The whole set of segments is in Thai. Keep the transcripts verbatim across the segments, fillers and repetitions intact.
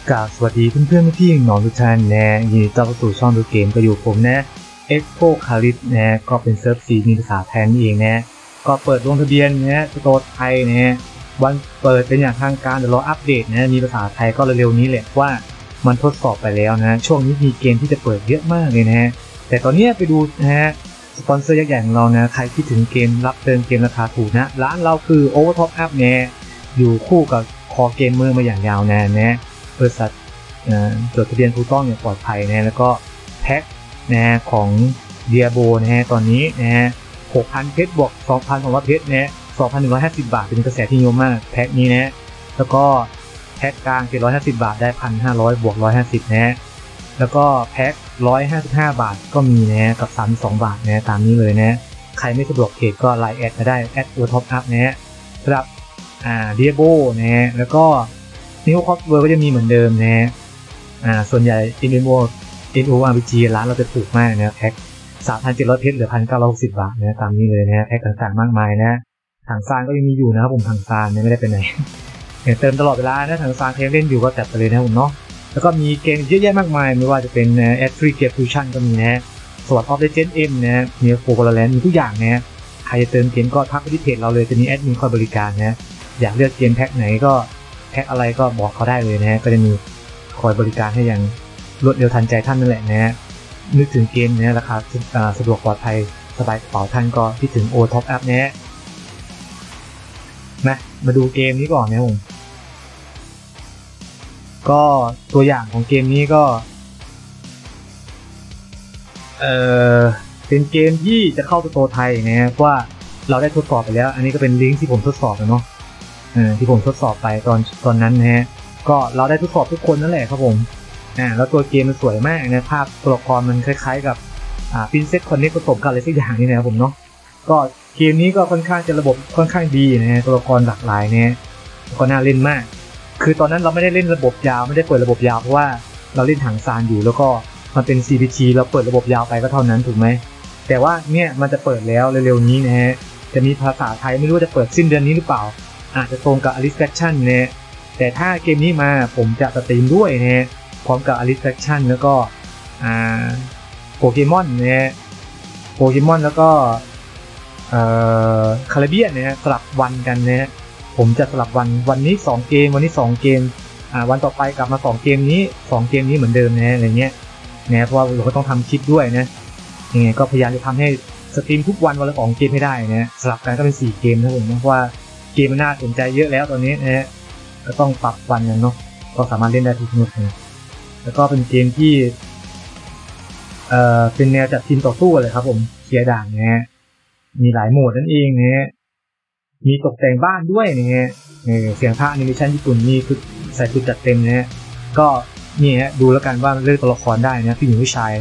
กราบสวัสดีเพื่อนๆพี่ๆน้องทุกท่านนะยินดีต้อนรับสู่ช่องดูเกมก็อยู่ผมนะ Expo Caris นะก็เป็นเซิร์ฟซีมีภาษาไทยนี่เองนะก็เปิดลงทะเบียนนะสโตร์ไทยนะวันเปิดเป็นอย่างทางการเดี๋ยวรออัปเดตนะมีภาษาไทยก็เร็วๆนี้แหละว่ามันทดสอบไปแล้วนะช่วงนี้มีเกมที่จะเปิดเยอะมากเลยนะฮะแต่ตอนนี้ไปดูนะฮะสปอนเซอร์ยักษ์ใหญ่ของเรานะใครคิดถึงเกมรับเติมเกมราคาถูกนะร้านเราคือ Overtop Up เนี่ยอยู่คู่กับคอเกมเมอร์มาอย่างยาวนานนะบริษัทจดทะเบียนถูกต้องอย่างปลอดภัยนะแล้วก็แพ็คนะของเดียโบนะฮะตอนนี้นะฮะ หกพัน เพชรบวก สองพันสองร้อย เพชรนะ สองพันหนึ่งร้อยห้าสิบ บาทเป็นกระแสที่นิยมมากแพ็คนี้นะแล้วก็แพ็คกลางเจ็ดร้อยห้าสิบบาทได้ หนึ่งพันห้าร้อย บวกหนึ่งร้อยห้าสิบนะแล้วก็แพ็คหนึ่งร้อยห้าสิบห้าบาทก็มีนะกับสามสิบสองบาทนะตามนี้เลยนะใครไม่สะดวกเพจก็ไลน์แอดมาได้แอดตัวท็อปอัพนะสำหรับอ่าเดียโบนะแล้วก็นิวคอสเวอร์ก็จะมีเหมือนเดิมนะอ่าส่วนใหญ่ เอ็น เอ็ม โอ เอ็น โอ อาร์ พี จี ร้านเราจะถูกมากนะแพ็ค สามพันเจ็ดร้อย เพชรเหลือ หนึ่งพันเก้าร้อยหกสิบ บาทนะตามนี้เลยนะแพ็คต่างๆมากมายนะถังซานก็ยังมีอยู่นะครับผมถังซานไม่ได้ไปไหนเติมตลอดเวลานะถังซานเทมเล่นอยู่ก็จัดไปเลยนะผมเนาะแล้วก็มีเกมเยอะแยะมากมายไม่ว่าจะเป็นแอดฟรีเกียร์ฟิวชั่นก็มีนะสวัสดิ์ออฟเลเจนด์เอ็มนะมีโฟร์บอลแลนด์มีทุกอย่างนะใครจะเติมเกมก็ทักไปที่เพจเราเลยจะมีแอดมินคอยบริการนะอยากเลือกเกมแพ็คไหนก็แพ็คอะไรก็บอกเขาได้เลยนะก็จะมีคอยบริการให้อย่างรวดเร็วทันใจท่านนั่นแหละนะนึกถึงเกมเนี่ยราคาสะดวกปลอดภัยสบายกระเป๋าท่านก็ที่ถึง O Top Up เนี่ยนะมาดูเกมนี้ก่อนนะผมก็ตัวอย่างของเกมนี้ก็เออเป็นเกมที่จะเข้าสโตร์ไทยนะว่าเราได้ทดสอบไปแล้วอันนี้ก็เป็นลิงก์ที่ผมทดสอบนะเนาะเออที่ผมทดสอบไปตอนตอนนั้นนะฮะก็เราได้ทดสอบทุกคนนั่นแหละครับผมอ่าแล้วตัวเกมมันสวยมากนะภาพตัวละครมันคล้ายๆกับอ่าพินเซสคอนเนคผสมกันอะไรสักอย่างนี่นะครับผมเนาะก็เกมนี้ก็ค่อนข้างจะระบบค่อนข้างดีนะฮะตัวละครหลากหลายเนี่ยก็น่าเล่นมากคือตอนนั้นเราไม่ได้เล่นระบบยาวไม่ได้เปิดระบบยาวเพราะว่าเราเล่นถังซานอยู่แล้วก็มันเป็น ซี พี ที เราเปิดระบบยาวไปก็เท่านั้นถูกไหมแต่ว่าเนี่ยมันจะเปิดแล้วเร็วๆนี้นะฮะจะมีภาษาไทยไม่รู้จะเปิดสิ้นเดือนนี้หรือเปล่าอาจจะตรงกับ Alice Faction เนี่ยแต่ถ้าเกมนี้มาผมจะสตรีมด้วยนะฮะพร้อมกับ Alice Faction แล้วก็อ่าโปเกมอนเนี่ยโปเกมอนแล้วก็เอ่อคาริเบียนนะฮะสลับวันกันนะฮะผมจะสลับวันวันนี้สองเกมวันนี้สองเกมอ่าวันต่อไปกลับมาสองเกมนี้สองเกมนี้เหมือนเดิมนะอะไรเงี้ยนะเพราะว่าเราก็ต้องทำคลิปด้วยนะยังไงก็พยายามจะทำให้สตรีมทุกวันวันละสองเกมให้ได้นะสลับกันก็เป็นสี่เกมนะผมเพราะว่าเกมมันน่าสนใจเยอะแล้วตอนนี้นะฮะก็ต้องปรับวันกันเนาะก็สามารถเล่นได้ทุกนุดนะแล้วก็เป็นเกมที่เอ่อเป็นแนวจัดทีมต่อสู้เลยครับผมเคลียร์ด่านนะฮะมีหลายโหมดนั่นเองนะฮะมีตกแต่งบ้านด้วยนะฮะเสียงภาคแอนิเมชันญี่ปุ่นนี่คือใส่ชุดจัดเต็มนะฮะก็นี่ฮะดูแล้วกันว่าเลือกตัวละครได้นะผู้หญิงผู้ชาย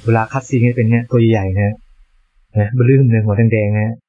เวลาคัดซีนจะเป็นเนี่ยตัวใหญ่ๆนะนะบลื้มเลยหัวแดงๆนะ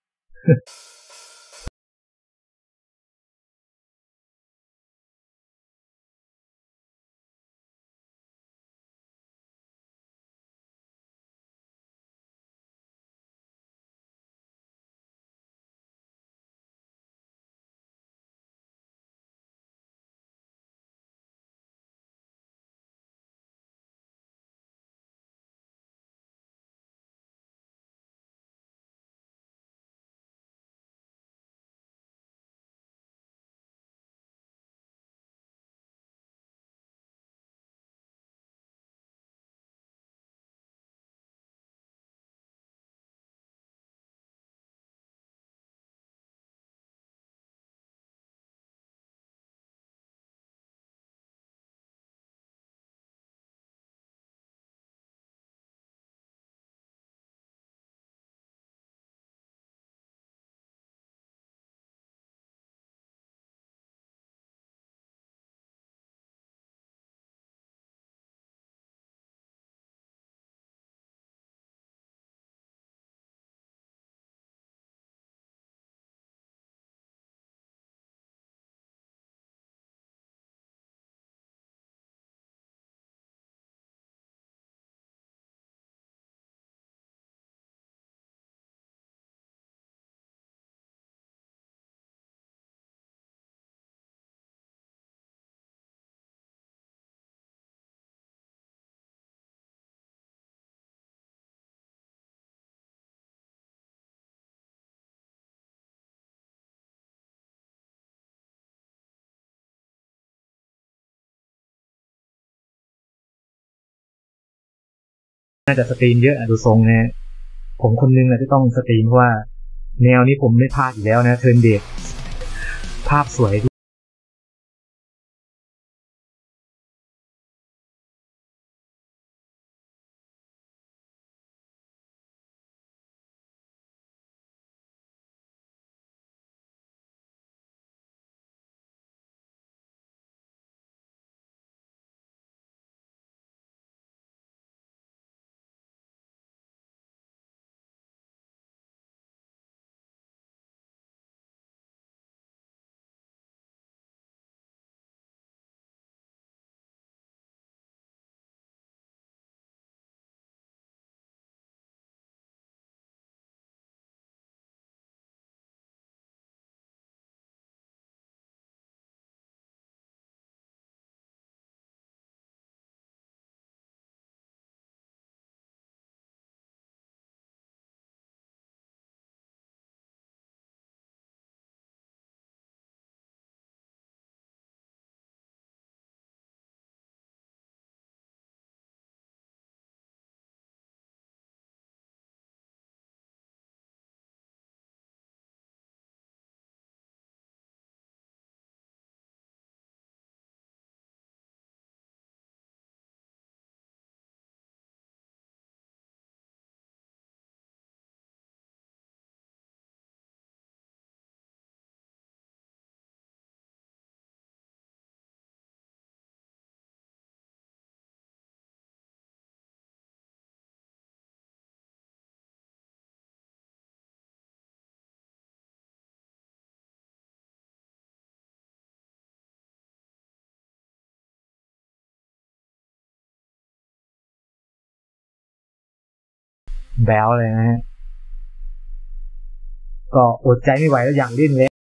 น่าจะสตรีมเยอะดูทรงนะผมคนนึงนะที่ต้องสตรีมเพราะว่าแนวนี้ผมไม่พลาดอยู่แล้วนะเทิร์นเบสภาพสวยแบ๊วเลยนะฮะก็อดใจไม่ไหวแล้วอยากเล่นแล้ว